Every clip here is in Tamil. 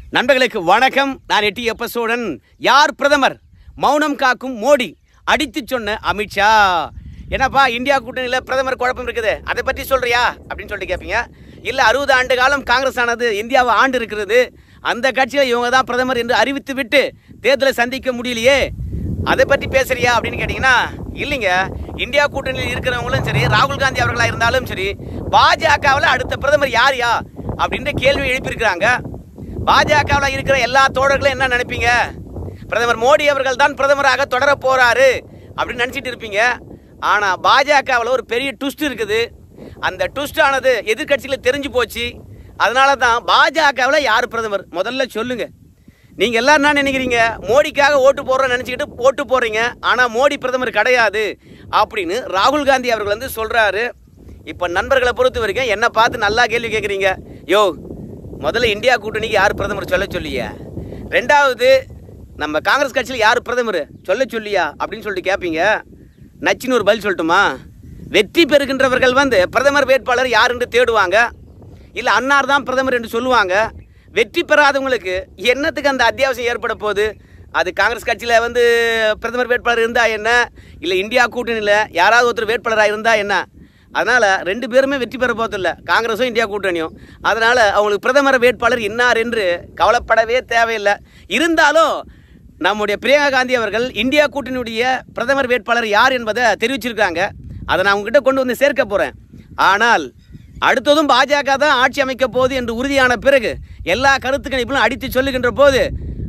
நண்பர்களுக்கு வணக்கம். நான் எட்டி எப்பசோடன். யார் பிரதமர்? மௌனம் காக்கும் மோடி, அடித்து சொன்ன அமித்ஷா. என்னப்பா இந்தியா கூட்டணியில் பிரதமர் குழப்பம் இருக்குது, அதை பற்றி சொல்றியா அப்படின்னு சொல்லிட்டு கேட்பீங்க. இல்லை 60 ஆண்டு காலம் காங்கிரஸ் ஆனது இந்தியாவை ஆண்டு இருக்கிறது, அந்த கட்சியில் இவங்க தான் பிரதமர் என்று அறிவித்து விட்டு தேர்தலை சந்திக்க முடியலையே, அதை பற்றி பேசுறியா அப்படின்னு கேட்டிங்கன்னா இல்லைங்க. இந்தியா கூட்டணியில் இருக்கிறவங்களும் சரி, ராகுல் காந்தி அவர்களாக இருந்தாலும் சரி, பாஜகவில் அடுத்த பிரதமர் யார் அப்படின்ற கேள்வி எழுப்பியிருக்கிறாங்க. பாஜகவில் இருக்கிற எல்லா தோழர்களும் என்ன நினைப்பீங்க? பிரதமர் மோடி அவர்கள் தான் பிரதமராக தொடர போறாரு அப்படின்னு நினச்சிட்டு இருப்பீங்க. ஆனால் பாஜகவில் ஒரு பெரிய ட்விஸ்ட் இருக்குது. அந்த ட்விஸ்ட் ஆனது எதிர்கட்சியில் தெரிஞ்சு போச்சு. அதனால தான் பாஜகவில் யார் பிரதமர் முதல்ல சொல்லுங்க. நீங்கள் எல்லாரும் என்ன நினைக்கிறீங்க? மோடிக்காக ஓட்டு போடுறோன்னு நினச்சிக்கிட்டு ஓட்டு போடுறீங்க. ஆனால் மோடி பிரதமர் கிடையாது அப்படின்னு ராகுல் காந்தி அவர்கள் வந்து சொல்கிறாரு. இப்போ நண்பர்களை பொறுத்த வரைக்கும் என்னை பார்த்து நல்லா கேள்வி கேட்குறீங்க. யோ, முதல்ல இந்தியா கூட்டணிக்கு யார் பிரதமர் சொல்லியா? ரெண்டாவது நம்ம காங்கிரஸ் கட்சியில் யார் பிரதமர் சொல்லியா அப்படின்னு சொல்லிட்டு கேட்பீங்க. நச்சின்னு ஒரு பதில் சொல்லட்டுமா? வெற்றி பெறுகின்றவர்கள் வந்து பிரதமர் வேட்பாளர் யார் என்று தேடுவாங்க. இல்லை அன்னார் தான் பிரதமர் என்று சொல்லுவாங்க. வெற்றி பெறாதவங்களுக்கு என்னத்துக்கு அந்த அத்தியாவசியம் ஏற்பட போகுது? அது காங்கிரஸ் கட்சியில் வந்து பிரதமர் வேட்பாளர் இருந்தால் என்ன, இல்லை இந்தியா கூட்டணியில் யாராவது ஒருத்தர் வேட்பாளராக இருந்தால் என்ன? அதனால் ரெண்டு பேருமே வெற்றி பெற போதில்லை, காங்கிரஸும் இந்தியா கூட்டணியும். அதனால் அவங்களுக்கு பிரதமர் வேட்பாளர் இன்னார் என்று கவலைப்படவே தேவையில்லை. இருந்தாலும் நம்முடைய பிரியங்கா காந்தி அவர்கள் இந்தியா கூட்டணியுடைய பிரதமர் வேட்பாளர் யார் என்பதை தெரிவிச்சிருக்காங்க. அதை நான் உங்ககிட்ட கொண்டு வந்து சேர்க்க போகிறேன். ஆனால் அடுத்ததும் பாஜக தான் ஆட்சி அமைக்க போகுது என்று உறுதியான பிறகு எல்லா கருத்து கணிப்புகளும் அடித்து சொல்லுகின்ற போது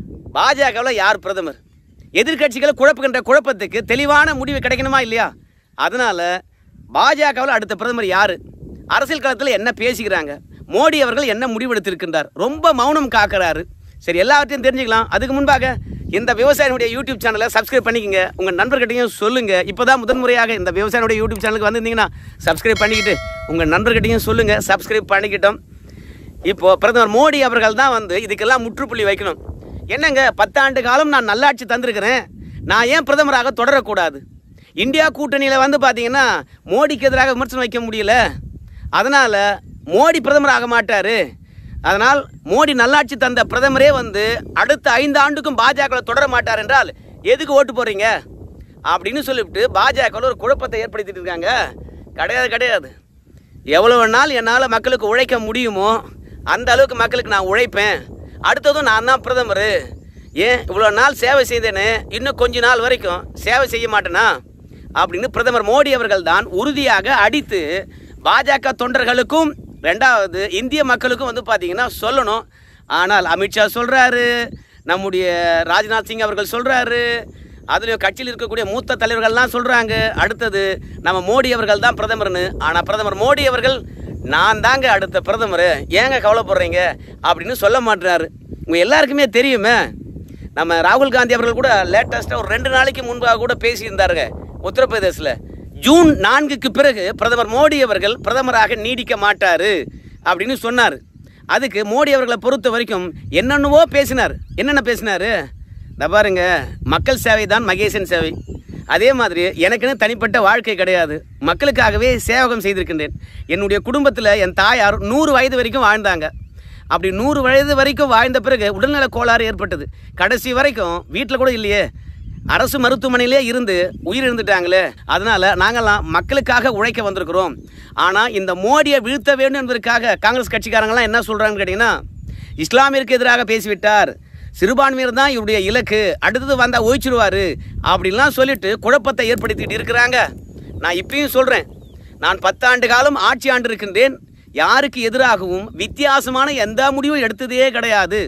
பாஜகவில் யார் பிரதமர்? எதிர்கட்சிகளை குழப்புகின்ற குழப்பத்துக்கு தெளிவான முடிவு கிடைக்கணுமா இல்லையா? அதனால் பாஜகவில் அடுத்த பிரதமர் யார், அரசியல் களத்தில் என்ன பேசிக்கிறாங்க, மோடி அவர்கள் என்ன முடிவெடுத்திருக்கின்றார், ரொம்ப மௌனம் காக்கிறாரு. சரி, எல்லாத்தையும் தெரிஞ்சுக்கலாம். அதுக்கு முன்பாக இந்த விவசாயினுடைய யூடியூப் சேனலை சப்ஸ்கிரைப் பண்ணிக்கங்க. உங்கள் நண்பர்கிட்டையும் சொல்லுங்கள். இப்போ தான் முதன்முறையாக இந்த விவசாயினுடைய யூடியூப் சேனலுக்கு வந்திருந்தீங்கன்னா சப்ஸ்கிரைப் பண்ணிக்கிட்டு உங்கள் நண்பர்கிட்டையும் சொல்லுங்கள், சப்ஸ்கிரைப் பண்ணிக்கிட்டோம். இப்போது பிரதமர் மோடி அவர்கள் தான் வந்து இதுக்கெல்லாம் முற்றுப்புள்ளி வைக்கணும். என்னங்க 10 ஆண்டு காலம் நான் நல்லாட்சி தந்திருக்கிறேன், நான் ஏன் பிரதமராக தொடரக்கூடாது? இந்தியா கூட்டணியில் வந்து பார்த்தீங்கன்னா மோடிக்கு எதிராக விமர்சனம் வைக்க முடியல. அதனால் மோடி பிரதமர் ஆக மாட்டார். அதனால் மோடி நல்லாட்சி தந்த பிரதமரே வந்து அடுத்த 5 ஆண்டுக்கும் பாஜகவில் தொடர மாட்டார் என்றால் எதுக்கு ஓட்டு போடுறீங்க அப்படின்னு சொல்லிவிட்டு பாஜகவில் ஒரு குழப்பத்தை ஏற்படுத்திட்டு இருக்காங்க. கிடையாது. எவ்வளவு நாள் என்னால் மக்களுக்கு உழைக்க முடியுமோ அந்த அளவுக்கு மக்களுக்கு நான் உழைப்பேன். அடுத்ததும் நான் தான் பிரதமர். ஏன் இவ்வளோ நாள் சேவை செய்தேன்னு இன்னும் கொஞ்ச நாள் வரைக்கும் சேவை செய்ய மாட்டேனா அப்படின்னு பிரதமர் மோடி அவர்கள் தான் உறுதியாக அடித்து பாஜக தொண்டர்களுக்கும் ரெண்டாவது இந்திய மக்களுக்கும் வந்து பார்த்தீங்கன்னா சொல்லணும். ஆனால் அமித்ஷா சொல்கிறாரு, நம்முடைய ராஜ்நாத் சிங் அவர்கள் சொல்கிறாரு, அதுலேயும் கட்சியில் இருக்கக்கூடிய மூத்த தலைவர்கள்லாம் சொல்கிறாங்க அடுத்தது நம்ம மோடி அவர்கள் தான் பிரதமர்னு. ஆனால் பிரதமர் மோடி அவர்கள் நான் தாங்க அடுத்த பிரதமர், ஏங்க கவலைப்படுறீங்க அப்படின்னு சொல்ல மாட்டுறாரு. உங்கள் எல்லாருக்குமே தெரியுமே, நம்ம ராகுல் காந்தி அவர்கள் கூட லேட்டஸ்ட்டாக ஒரு 2 நாளைக்கு முன்பாக கூட பேசியிருந்தாருங்க உத்தரப்பிரதேசில். ஜூன் 4க்கு பிறகு பிரதமர் மோடி அவர்கள் பிரதமராக நீடிக்க மாட்டார் அப்படின்னு சொன்னார். அதுக்கு மோடி அவர்களை பொறுத்த வரைக்கும் என்னென்னவோ பேசினார். என்னென்ன பேசினார்? இந்த பாருங்க, மக்கள் சேவை தான் மகேசன் சேவை. அதே மாதிரி எனக்குன்னு தனிப்பட்ட வாழ்க்கை கிடையாது, மக்களுக்காகவே சேவகம் செய்திருக்கின்றேன். என்னுடைய குடும்பத்தில் என் தாயார் 100 வயது வரைக்கும் வாழ்ந்தாங்க. அப்படி 100 வயது வரைக்கும் வாழ்ந்த பிறகு உடல்நல கோளாறு ஏற்பட்டது. கடைசி வரைக்கும் வீட்டில் கூட இல்லையே, அரசு மருத்துவமனையிலே இருந்து உயிர் இருந்துட்டாங்களே. அதனால் நாங்கள்லாம் மக்களுக்காக உழைக்க வந்திருக்கிறோம். ஆனால் இந்த மோடியை வீழ்த்த வேண்டும் என்பதற்காக காங்கிரஸ் கட்சிக்காரங்களாம் என்ன சொல்கிறாங்கன்னு கேட்டிங்கன்னா, இஸ்லாமிற்கு எதிராக பேசிவிட்டார், சிறுபான்மையர் தான் இவருடைய இலக்கு, அடுத்தது வந்தால் ஒழிச்சிருவார் அப்படின்லாம் சொல்லிட்டு குழப்பத்தை ஏற்படுத்திட்டு இருக்கிறாங்க. நான் இப்பயும் சொல்கிறேன், நான் 10 ஆண்டு காலம் ஆட்சி ஆண்டு இருக்கின்றேன். யாருக்கு எதிராகவும் வித்தியாசமான எந்த முடிவும் எடுத்ததே கிடையாது.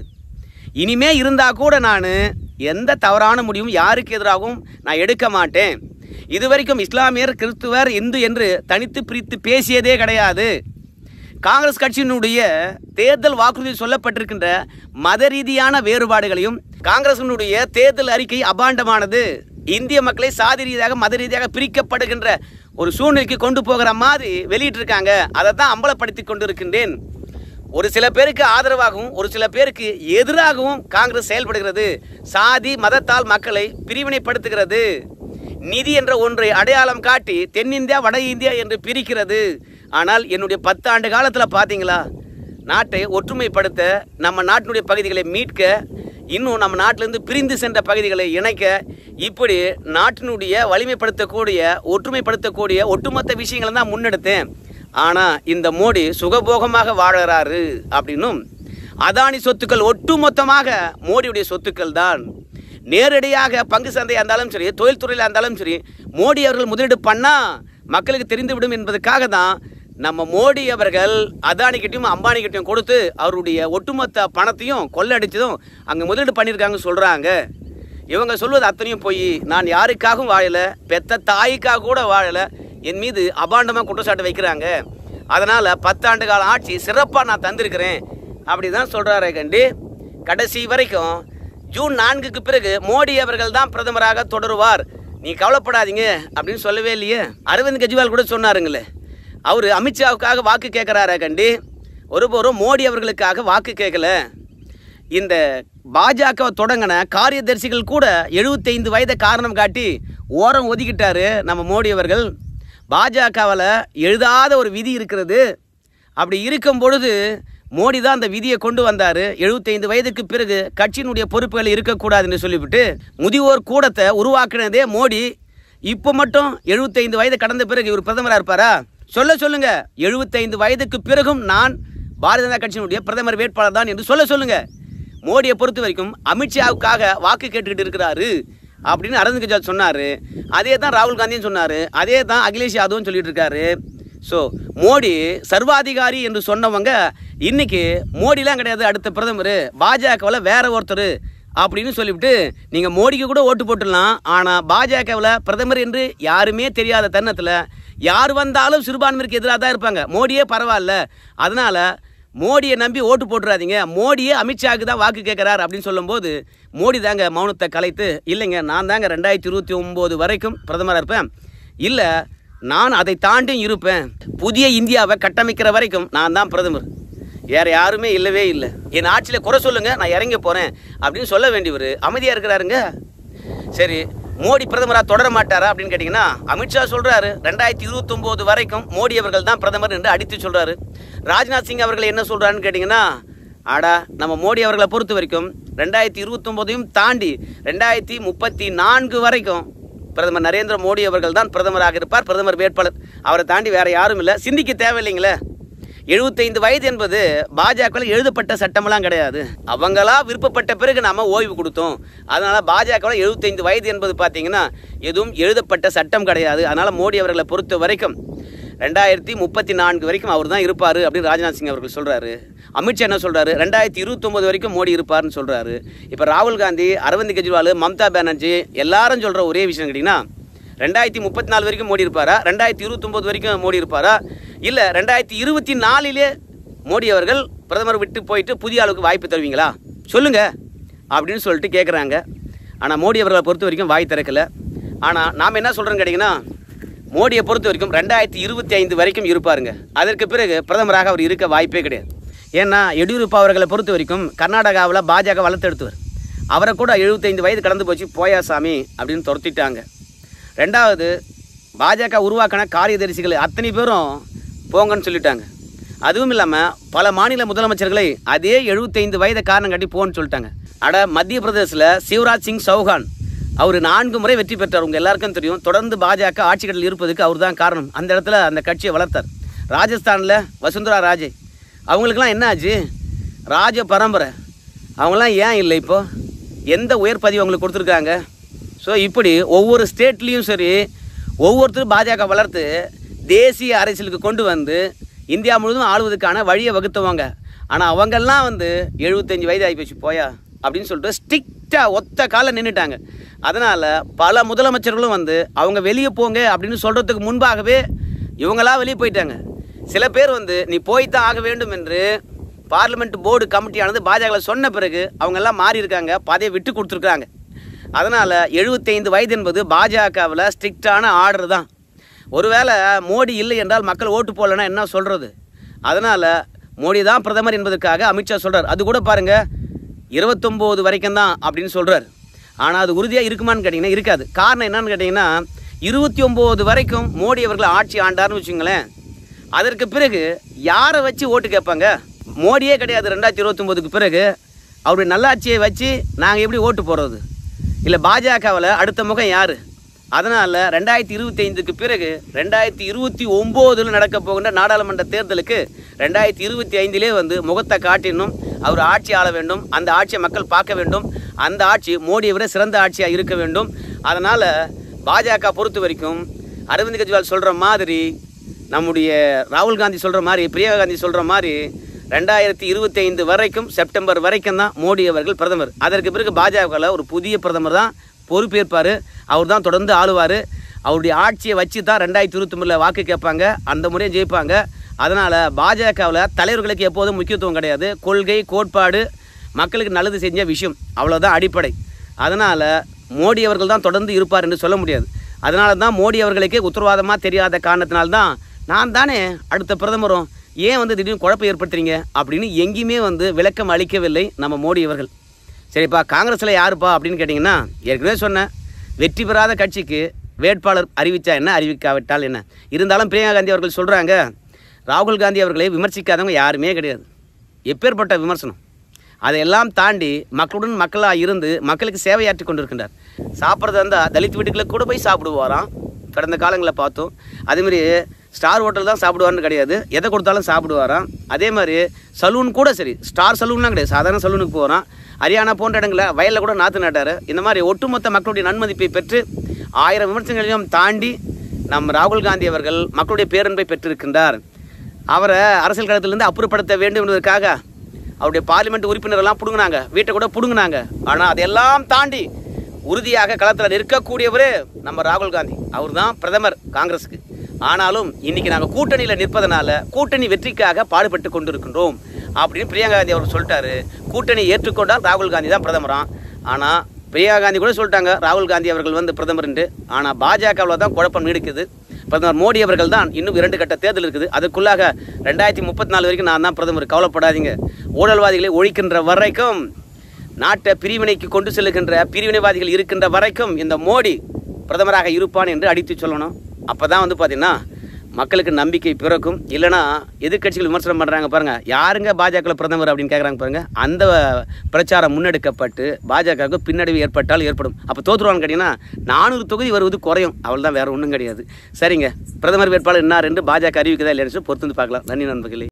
இனிமே இருந்தால் கூட நான் எந்த தவறான முடிவும் யாருக்கு எதிராகவும் நான் எடுக்க மாட்டேன். இதுவரைக்கும் இஸ்லாமியர், கிறிஸ்துவர், இந்து என்று தனித்து பிரித்து பேசியதே கிடையாது. காங்கிரஸ் கட்சியினுடைய தேர்தல் வாக்குறுதி சொல்லப்பட்டிருக்கின்ற மத ரீதியான வேறுபாடுகளையும் காங்கிரசினுடைய தேர்தல் அறிக்கை அபாண்டமானது. இந்திய மக்களை சாதி ரீதியாக மத ரீதியாக பிரிக்கப்படுகின்ற ஒரு சூழ்நிலைக்கு கொண்டு போகிற மாதிரி வெளியிட்டிருக்காங்க. அதை தான் அம்பலப்படுத்தி கொண்டு இருக்கின்றேன். ஒரு சில பேருக்கு ஆதரவாகவும் ஒரு சில பேருக்கு எதிராகவும் காங்கிரஸ் செயல்படுகிறது. சாதி மதத்தால் மக்களை பிரிவினைப்படுத்துகிறது. நிதி என்ற ஒன்றை அடையாளம் காட்டி தென்னிந்தியா வட இந்தியா என்று பிரிக்கிறது. ஆனால் என்னுடைய 10 ஆண்டு காலத்தில் பார்த்தீங்களா, நாட்டை ஒற்றுமைப்படுத்த, நம்ம நாட்டினுடைய பகுதிகளை மீட்க, இன்னும் நம்ம நாட்டிலிருந்து பிரிந்து சென்ற பகுதிகளை இணைக்க, இப்படி நாட்டினுடைய வலிமைப்படுத்தக்கூடிய, ஒற்றுமைப்படுத்தக்கூடிய ஒட்டுமொத்த விஷயங்களை தான் முன்னெடுத்தேன். ஆனால் இந்த மோடி சுகபோகமாக வாழறாரு அப்படின்னும், அதானி சொத்துக்கள் ஒட்டுமொத்தமாக மோடியுடைய சொத்துக்கள் தான், நேரடியாக பங்கு சந்தையாக இருந்தாலும் சரி, தொழில்துறையில் இருந்தாலும் சரி, மோடி அவர்கள் முதலீடு பண்ணால் மக்களுக்கு தெரிந்துவிடும் என்பதற்காக தான் நம்ம மோடி அவர்கள் அதானிக்கிட்டையும் அம்பானிக்கிட்டையும் கொடுத்து அவருடைய ஒட்டுமொத்த பணத்தையும் கொள்ளடிச்சதும் அங்கே முதலீடு பண்ணியிருக்காங்கன்னு சொல்கிறாங்க. இவங்க சொல்வது அத்தனையும் போய், நான் யாருக்காகவும் வாழலை, பெத்த தாய்க்காக கூட வாழலை, என் மீது அபாண்டமாக குற்றச்சாட்டு வைக்கிறாங்க. அதனால் 10 ஆண்டு கால ஆட்சி சிறப்பாக நான் தந்திருக்கிறேன் அப்படி தான் சொல்கிறாரே கண்டி. கடைசி வரைக்கும் ஜூன் 4க்கு பிறகு மோடி அவர்கள் தான் பிரதமராக தொடருவார், நீ கவலைப்படாதீங்க அப்படின்னு சொல்லவே இல்லையே. அரவிந்த் கெஜ்ரிவால் கூட சொன்னாருங்களே, அவர் அமித்ஷாவுக்காக வாக்கு கேட்குறாரா கண்டி, ஒருபோரும் மோடி அவர்களுக்காக வாக்கு கேட்கல. இந்த பாஜகவை தொடங்கின காரியதர்சிகள் கூட 75 வயதை காரணம் காட்டி ஓரம் ஒதுக்கிட்டாரு நம்ம மோடி அவர்கள். பாஜகவில் எழுதாத ஒரு விதி இருக்கிறது, அப்படி இருக்கும் பொழுது மோடி தான் அந்த விதியை கொண்டு வந்தார். 75 வயதுக்கு பிறகு கட்சியினுடைய பொறுப்புகள் இருக்கக்கூடாதுன்னு சொல்லிவிட்டு முதியோர் கூடத்தை உருவாக்கினதே மோடி. இப்போ மட்டும் 75 வயது கடந்த பிறகு இவர் பிரதமராக இருப்பாரா? சொல்லுங்க. 75 வயதுக்கு பிறகும் நான் பாரதிய ஜனதா கட்சியினுடைய பிரதமர் வேட்பாளர் தான் என்று சொல்லுங்க. மோடியை பொறுத்த வரைக்கும் அமித்ஷாவுக்காக வாக்கு கேட்டுக்கிட்டு இருக்கிறாரு அப்படின்னு அரவிந்த் கெஜ்ரிவால் சொன்னார். அதே தான் ராகுல் காந்தியும் சொன்னார், அதே தான் அகிலேஷ் யாதவும் சொல்லிட்டு இருக்காரு. ஸோ மோடி சர்வாதிகாரி என்று சொன்னவங்க இன்னைக்கு மோடிலாம் கிடையாது அடுத்த பிரதமர், பாஜகவில் வேற ஒருத்தர் அப்படின்னு சொல்லிவிட்டு நீங்கள் மோடிக்கு கூட ஓட்டு போட்டுடலாம். ஆனால் பாஜகவில் பிரதமர் என்று யாருமே தெரியாத தருணத்தில் யார் வந்தாலும் சிறுபான்மைக்கு எதிராக தான் இருப்பாங்க. மோடியே பரவாயில்ல, அதனால் மோடியை நம்பி ஓட்டு போட்டுறாதீங்க, மோடியே அமித்ஷாவுக்கு தான் வாக்கு கேட்குறார் அப்படின்னு சொல்லும்போது மோடி தாங்க மௌனத்தை கலைத்து, இல்லைங்க நான் தாங்க 2029 வரைக்கும் பிரதமராக இருப்பேன், இல்லை நான் அதை தாண்டியும் இருப்பேன், புதிய இந்தியாவை கட்டமைக்கிற வரைக்கும் நான் தான் பிரதமர், வேறு யாருமே இல்லவே இல்லை, என் ஆட்சியில் குறை சொல்லுங்க நான் இறங்கி போகிறேன் அப்படின்னு சொல்ல வேண்டியவர் அமைதியாக இருக்கிறாருங்க. சரி, மோடி பிரதமராக தொடர மாட்டாரா அப்படின்னு கேட்டிங்கன்னா, அமித்ஷா சொல்கிறாரு 2029 வரைக்கும் மோடி அவர்கள் தான் பிரதமர் என்று அடித்து சொல்கிறாரு. ராஜ்நாத் சிங் அவர்கள் என்ன சொல்கிறாருன்னு கேட்டிங்கன்னா, ஆடா நம்ம மோடி அவர்களை பொறுத்த வரைக்கும் 2029ஐயும் தாண்டி 2034 வரைக்கும் பிரதமர் நரேந்திர மோடி அவர்கள் தான் பிரதமராக இருப்பார், பிரதமர் வேட்பாளர், அவரை தாண்டி வேறு யாரும் இல்லை. சிந்திக்க தேவையில்லைங்களே. 75 வயது என்பது பாஜகவில் எழுதப்பட்ட சட்டமெல்லாம் கிடையாது, அவங்களா விருப்பப்பட்ட பிறகு நாம் ஓய்வு கொடுத்தோம். அதனால் பாஜகவில் 75 வயது என்பது பார்த்தீங்கன்னா எதுவும் எழுதப்பட்ட சட்டம் கிடையாது. அதனால் மோடி அவர்களை பொறுத்த வரைக்கும் 2034 வரைக்கும் அவர் தான் இருப்பார் அப்படின்னு ராஜ்நாத் சிங் அவர்கள் சொல்கிறாரு. அமித்ஷா என்ன சொல்கிறாரு, 2029 வரைக்கும் மோடி இருப்பார்னு சொல்கிறாரு. இப்போ ராகுல் காந்தி, அரவிந்த் கெஜ்ரிவால், மம்தா பானர்ஜி எல்லாரும் சொல்கிற ஒரே விஷயம் கேட்டிங்கன்னா, 2034 வரைக்கும் மோடி இருப்பாரா, 2029 வரைக்கும் மோடி இருப்பாரா, இல்லை 2024 மோடி அவர்கள் பிரதமர் விட்டு போயிட்டு புதிய ஆளுக்கு வாய்ப்பு தருவீங்களா சொல்லுங்க அப்படின்னு சொல்லிட்டு கேட்குறாங்க. ஆனால் மோடி அவர்களை பொறுத்த வரைக்கும் வாய் திறக்கலை. ஆனால் நாம் என்ன சொல்கிறோன்னு கேட்டிங்கன்னா, மோடியை பொறுத்த வரைக்கும் 2025 வரைக்கும் இருப்பாருங்க, அதற்கு பிறகு பிரதமராக அவர் இருக்க வாய்ப்பே கிடையாது. ஏன்னா எடியூரப்பா அவர்களை பொறுத்த வரைக்கும் கர்நாடகாவில் பாஜக வளர்த்தெடுத்தவர், அவரை கூட 75 வயது கடந்து போச்சு போயா சாமி அப்படின்னு துரத்திட்டாங்க. ரெண்டாவது, பாஜக உருவாக்கின காரியதரிசிகள் அத்தனை பேரும் போங்கன்னு சொல்லிட்டாங்க. அதுவும் இல்லாமல் பல மாநில முதலமைச்சர்களை அதே 75 வயதை காரணம் காட்டி போன்னு சொல்லிட்டாங்க. மத்திய பிரதேசில் சிவராஜ் சிங் சௌஹான் அவர் 4 முறை வெற்றி பெற்றார், உங்கள் எல்லாருக்கும் தெரியும். தொடர்ந்து பாஜக ஆட்சிகளில் இருப்பதுக்கு அவர் தான் காரணம், அந்த இடத்துல அந்த கட்சியை வளர்த்தார். ராஜஸ்தானில் வசுந்தரா ராஜே, அவங்களுக்கெல்லாம் என்ன ஆச்சு, ராஜ பரம்பரை, அவங்களாம் ஏன் இல்லை இப்போது, எந்த உயர் பதவி அவங்களுக்கு கொடுத்துருக்காங்க? ஸோ இப்படி ஒவ்வொரு ஸ்டேட்லேயும் சரி ஒவ்வொருத்தரும் பாஜக வளர்த்து தேசிய அரசியலுக்கு கொண்டு வந்து இந்தியா முழுவதும் ஆளுவதற்கான வழியை வகுத்துவாங்க. ஆனால் அவங்கெல்லாம் 75 வயது ஆகிப்போச்சு போயா அப்படின்னு சொல்லிட்டு ஸ்ட்ரிக்டாக ஒத்த காலில் நின்றுட்டாங்க. அதனால் பல முதலமைச்சர்களும் அவங்க வெளியே போங்க அப்படின்னு சொல்கிறதுக்கு முன்பாகவே இவங்களா வெளியே போயிட்டாங்க. சில பேர் நீ போய்த்தான் ஆக வேண்டும் என்று பார்லிமெண்ட் போர்டு கமிட்டியானது பாஜகவில் சொன்ன பிறகு அவங்கெல்லாம் மாறி இருக்காங்க, பதவியை விட்டு கொடுத்துருக்காங்க. அதனால் 75 வயது என்பது பாஜகவில் ஸ்ட்ரிக்டான ஆர்டர் தான். ஒருவேளை மோடி இல்லை என்றால் மக்கள் ஓட்டு போடலைன்னா என்ன சொல்கிறது? அதனால் மோடி தான் பிரதமர் என்பதற்காக அமித்ஷா சொல்கிறார். அது கூட பாருங்கள் 29 வரைக்கும் தான் அப்படின்னு சொல்கிறார். ஆனால் அது உறுதியாக இருக்குமான்னு கேட்டிங்கன்னா இருக்காது. காரணம் என்னன்னு கேட்டிங்கன்னா 29 வரைக்கும் மோடி அவர்கள் ஆட்சி ஆண்டார்னு வச்சுங்களேன், அதற்கு பிறகு யாரை வச்சு ஓட்டு கேட்பாங்க? மோடியே கிடையாது 2029க்கு பிறகு. அவருடைய நல்லாட்சியை வச்சு நாங்கள் எப்படி ஓட்டு போடுறது? இல்லை பாஜகவில் அடுத்த முகம் யார்? அதனால் 2025க்கு பிறகு 2029 நடக்க போகின்ற நாடாளுமன்ற தேர்தலுக்கு 2025 வந்து முகத்தை காட்டினும் அவர் ஆட்சி ஆள வேண்டும். அந்த ஆட்சியை மக்கள் பார்க்க வேண்டும். அந்த ஆட்சி மோடியை விட சிறந்த ஆட்சியாக இருக்க வேண்டும். அதனால் பாஜக பொறுத்த வரைக்கும் அரவிந்த் கெஜ்ரிவால் சொல்கிற மாதிரி, நம்முடைய ராகுல் காந்தி சொல்கிற மாதிரி, பிரியங்கா காந்தி சொல்கிற மாதிரி 2025 வரைக்கும் செப்டம்பர் வரைக்கும் தான் மோடி அவர்கள் பிரதமர். அதற்கு பிறகு பாஜகவில் ஒரு புதிய பிரதமர் தான் பொறுப்பேற்பார். அவர் தான் தொடர்ந்து ஆளுவார். அவருடைய ஆட்சியை வச்சு தான் 2029 வாக்கு கேட்பாங்க. அந்த முறையை ஜெயிப்பாங்க. அதனால் பாஜகவில் தலைவர்களுக்கு எப்போதும் முக்கியத்துவம் கிடையாது. கொள்கை, கோட்பாடு, மக்களுக்கு நல்லது செஞ்ச விஷயம், அவ்வளோதான் அடிப்படை. அதனால் மோடி அவர்கள் தான் தொடர்ந்து இருப்பார் என்று சொல்ல முடியாது. அதனால தான் மோடி அவர்களுக்கு உத்தரவாதமாக தெரியாத காரணத்தினால்தான் நான் தானே அடுத்த பிரதமரும், ஏன் வந்து திடீர்னு குழப்பம் ஏற்படுத்துறீங்க அப்படின்னு எங்கேயுமே வந்து விளக்கம் அளிக்கவில்லை நம்ம மோடி அவர்கள். சரிப்பா, காங்கிரஸில் யாருப்பா அப்படின்னு கேட்டிங்கன்னா, ஏற்கனவே சொன்னேன், வெற்றி பெறாத கட்சிக்கு வேட்பாளர் அறிவித்தா என்ன, அறிவிக்காவிட்டால் என்ன. இருந்தாலும் பிரியங்கா காந்தி அவர்கள் சொல்கிறாங்க, ராகுல் காந்தி அவர்களை விமர்சிக்காதவங்க யாருமே கிடையாது. எப்பேற்பட்ட விமர்சனம்! அதையெல்லாம் தாண்டி மக்களுடன் மக்களாக இருந்து மக்களுக்கு சேவையாற்றி கொண்டிருக்கின்றார். சாப்பிட்றதா இருந்தால் தலித் வீட்டுக்களுக்கு கூட போய் சாப்பிடுவாராம். கடந்த காலங்களில் பார்த்தோம். அதேமாதிரி ஸ்டார் ஹோட்டல் தான் சாப்பிடுவார்னு கிடையாது, எதை கொடுத்தாலும் சாப்பிடுவாராம். அதே மாதிரி சலூன் கூட சரி, ஸ்டார் சலூன்லாம் கிடையாது, சாதாரண சலூனுக்கு போகிறான். ஹரியானா போன்ற இடங்களில் வயலில் கூட நாற்று நட்டார். இந்த மாதிரி ஒட்டுமொத்த மக்களுடைய நன்மதிப்பை பெற்று 1000 விமர்சனங்களையும் தாண்டி நம் ராகுல் காந்தி அவர்கள் மக்களுடைய பேரன்பை பெற்றிருக்கின்றார். அவரை அரசியல் களத்திலிருந்து அப்புறப்படுத்த வேண்டும் என்பதற்காக அவருடைய பார்லிமெண்ட் உறுப்பினரெல்லாம் பிடுங்கினாங்க, வீட்டை கூட பிடுங்கினாங்க. ஆனால் அதையெல்லாம் தாண்டி உறுதியாக களத்தில் நிற்கக்கூடியவரே நம்ம ராகுல் காந்தி. அவர் தான் பிரதமர் காங்கிரஸுக்கு. ஆனாலும் இன்னைக்கு நாங்கள் கூட்டணியில் நிற்பதனால கூட்டணி வெற்றிக்காக பாடுபட்டு கொண்டிருக்கின்றோம் அப்படின்னு பிரியங்கா காந்தி அவர் சொல்லிட்டாரு. கூட்டணி ஏற்றுக்கொண்டால் ராகுல் காந்தி தான் பிரதமராம். ஆனால் பிரியங்கா காந்தி கூட சொல்லிட்டாங்க ராகுல் காந்தி அவர்கள் வந்து பிரதமர் என்று. ஆனால் பாஜகவில் தான் குழப்பம் நீடிக்குது. பிரதமர் மோடி அவர்கள் தான் இன்னும் 2 கட்ட தேர்தல் இருக்குது. அதுக்குள்ளாக 2034 வரைக்கும் நான் தான் பிரதமர், கவலைப்படாதீங்க. ஊழல்வாதிகளை ஒழிக்கின்ற வரைக்கும், நாட்டை பிரிவினைக்கு கொண்டு செல்லுகின்ற பிரிவினைவாதிகள் இருக்கின்ற வரைக்கும் இந்த மோடி பிரதமராக இருப்பான் என்று அடித்து சொல்லணும். அப்போ தான் வந்து பார்த்தீங்கன்னா மக்களுக்கு நம்பிக்கை பிறக்கும். இல்லைனா எதிர்கட்சிகள் விமர்சனம் பண்ணுறாங்க பாருங்கள், யாருங்க பாஜக பிரதமர் அப்படின்னு கேட்குறாங்க பாருங்கள். அந்த பிரச்சாரம் முன்னெடுக்கப்பட்டு பாஜகவுக்கு பின்னடைவு ஏற்பட்டால் ஏற்படும். அப்போ தோற்றுருவான்னு கேட்டிங்கன்னா 400 தொகுதி வருவது குறையும், அவள் தான், வேறு ஒன்றும் கிடையாது. சரிங்க, பிரதமர் வேட்பாளர் என்ன என்று பாஜக அறிவிக்கதா இல்லைன்னு பொறுத்து வந்து பார்க்கலாம். நன்றி நண்பர்களே.